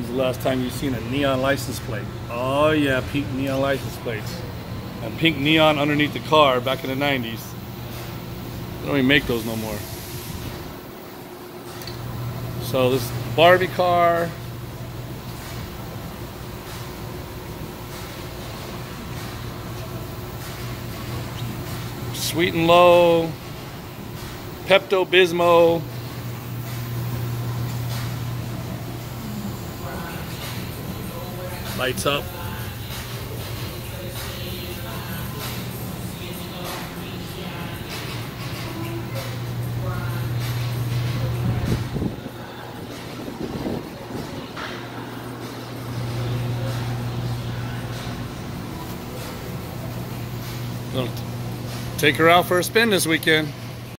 the last time you've seen a neon license plate? Oh yeah, pink neon license plates. And pink neon underneath the car back in the 90s. They don't even make those no more. So this Barbie car. Sweet and Low. Pepto-Bismol. Lights up. Take her out for a spin this weekend.